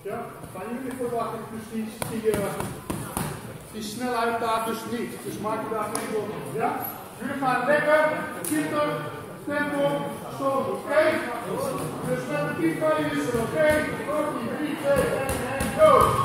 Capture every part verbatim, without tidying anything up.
Ja, van jullie verwacht ik dus die, die, uh, die snelheid daar dus niet. Dus maak je daar geen druk op. Ja? Jullie gaan lekker, zitten, tempo, zo, oké? Okay? Dus met de piep kan je wisselen, oké? Okay? drie, twee, één, en go!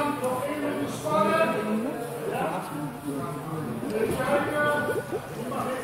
Even kijken.